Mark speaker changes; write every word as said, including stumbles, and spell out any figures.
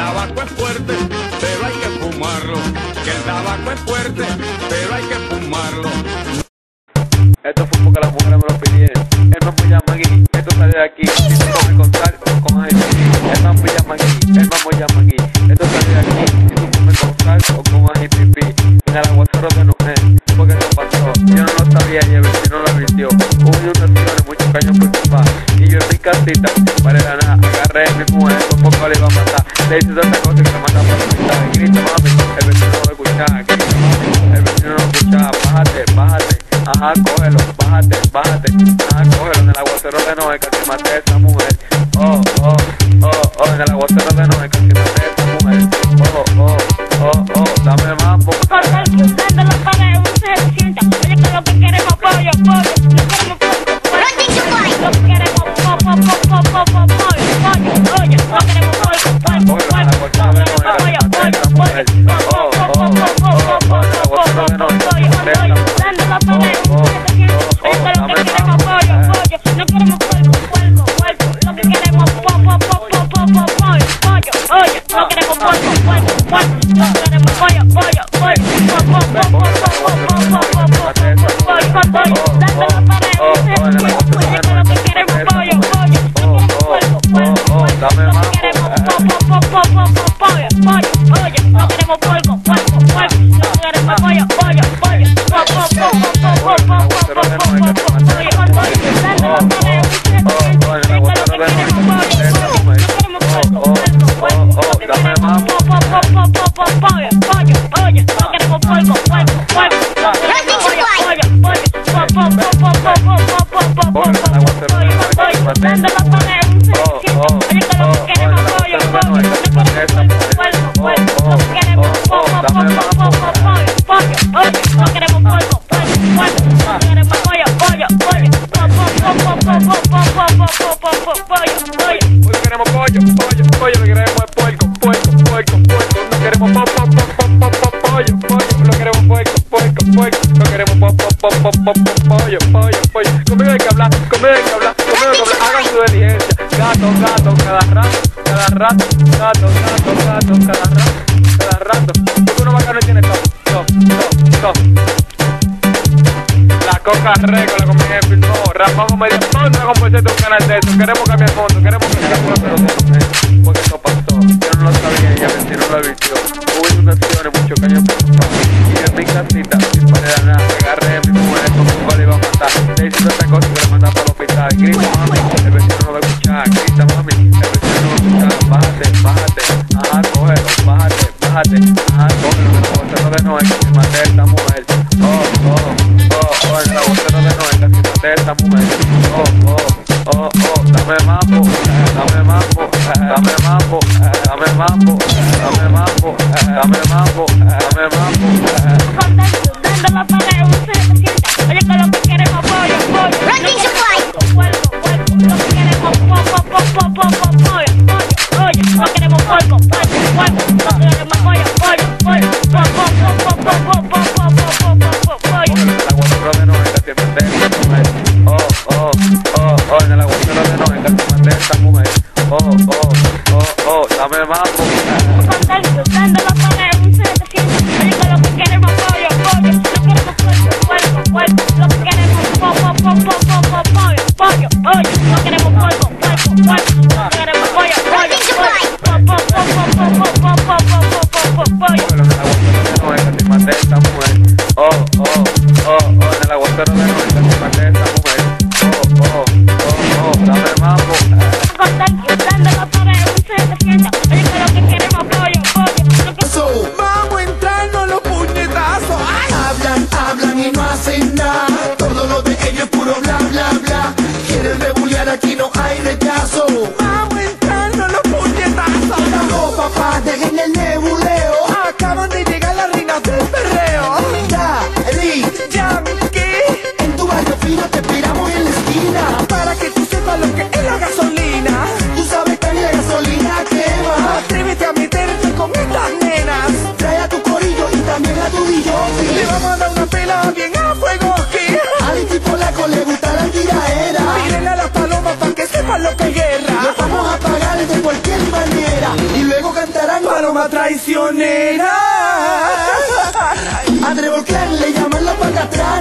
Speaker 1: tabaco es fuerte, pero hay que fumarlo. Que el tabaco es fuerte, pero hay que fumarlo.
Speaker 2: Esto fue porque las mujeres me lo pidieron. El mambo llama aquí, esto sale de aquí. Si tú comes con sal o con ají. El mambo llama aquí, el mambo llama aquí. Esto sale de aquí, si tú comes con sal o con ají pipí. En el aguacero de Noel, porque eso pasó. Yo no lo sabía y el vecino lo advirtió. Hubo inundaciones, muchos caños por culpa. Y yo en mi casita, para la nada, agarré a mi mujer, por poco le iba a matar. Le hice tanta cosa que me mataba por la mitad. Y grita, mami, el vecino no lo escuchaba. Grita, mami, el vecino no lo escuchaba. Bájate, bájate. Ajá, cógelo, bájate, bájate. Ajá, cógelo en el aguacero de Noel, casi maté a esa mujer. Oh, oh, oh, oh, en el aguacero de Noel, casi maté a esa mujer. Oh, oh, oh, oh, dame mambo.
Speaker 3: Cruzando la pared, uno se sienta. Oye, que lo que queremos pollo, pollo. No queremos pollo, pollo. Lo que queremos pollo, pollo, pollo, pollo. Oye, no queremos pollo, pollo, pollo. Pollo, pollo, pollo, pollo. Oh, oh, oh, oh, oh, oh, cruzando la pared, uno se sienta. Oye, que lo que queremos pollo, pollo. No queremos pollo, puerco, puerco. Lo que queremos pollo, pollo, pollo, pollo, pollo. Oye, no queremos pollo, puerco, puerco. No queremos pollo, pollo, pollo.
Speaker 2: Pollo, pollo, pollo. Conmigo hay que hablar, conmigo hay que hablar, conmigo hay que hablar. Hagan su diligencia. Gato, gato, cada rato, cada rato. Gato, gato, gato, cada rato, cada rato. Porque uno bacano tiene todo, todo, todo, todo. La coca récord, la comida de film, no. Rafa Comedia, no, no hagan por cierto un canal de eso. Queremos cambiar el mundo, queremos cambiar el mundo, pero no, porque eso pasó. Yo no lo sabía y el vecino lo advirtió. Hubo inundaciones, muchos caños por culpa. Y yo en mi casita, sin parar nada, agarré a mi mujer, con un le iba a matar. Le hice tanta cosa que le mandaba para el hospital. Grita, mami, el vecino no lo escuchaba. Grita, mami, el vecino no lo escuchaba. Bájate, bájate, ajá, cógelo, bájate, bájate, ajá, cógelo. En el aguacero de Noel, casi maté a esta mujer. Oh, oh, oh, oh, en el aguacero de Noel, casi maté a esta mujer. Oh, oh, oh, oh, dame mambo, dame mambo, dame mambo, dame mambo, dame mambo, dame mambo, dame mambo.
Speaker 3: Cruzando la pared, uno se sienta. Oye, que lo que queremos pollo, pollo. Puerco, puerco. Lo que queremos pollo, pollo, pollo, pollo. Oye, no queremos pollo, puerco, puerco. Lo que queremos pollo, pollo, pollo. Pollo, pollo, pollo, pollo.
Speaker 2: En el aguacero de Noel, casi maté a esta mujer. Oh, oh, oh, oh, en el aguacero de Noel, casi maté a esta mujer. Oh, oh, oh, oh, dame mambo.
Speaker 3: Cruzando la pared, uno se sienta. Oye, que lo que queremos pollo, pollo. No queremos pollo, puerco, puerco. Lo que queremos pollo, pollo, pollo, pollo, pollo. Oye, no queremos pollo, puerco, puerco. Lo que queremos pollo, pollo, pollo, pollo, pollo, pollo.
Speaker 2: En el aguacero de Noel, casi maté a esta mujer. Oh, oh, oh, oh, en el aguacero de Noel, casi maté a esta mujer. Oh, oh, oh, oh, dame mambo.
Speaker 3: Cruzando la pared, uno se sienta. Oye, que lo que queremos pollo, pollo.
Speaker 4: Vamos a entrarnos los puñetazos. ¡Ay!
Speaker 5: Hablan, hablan y no hacen nada. Todo lo de ellos es puro bla, bla, bla. Quieren rebulear, aquí no hay rechazo.
Speaker 4: Vamos a entrarnos los puñetazos.
Speaker 5: No, papá, dejen el nebuleo.
Speaker 4: Acaban de llegar las reinas del perreo.
Speaker 5: Daddy
Speaker 4: Yankee,
Speaker 5: en tu barrio fino te esperamos en la esquina.
Speaker 4: para que tú sepas lo que es la gasolina.
Speaker 5: Tú sabes que la gasolina quema.
Speaker 4: Atrévete a meterte con estas nenas.
Speaker 5: Trae a tu corillo y también a tu D J.
Speaker 4: Le vamos a dar una pela bien a fuego aquí.
Speaker 5: A este polaco le gusta la tiraera.
Speaker 4: Tírenle a las palomas para que sepan lo que es guerra.
Speaker 5: Los vamos a pagar de cualquier manera y luego cantarán
Speaker 4: bruja traicionera.
Speaker 5: A Trébol Clan le llaman la pata atrás.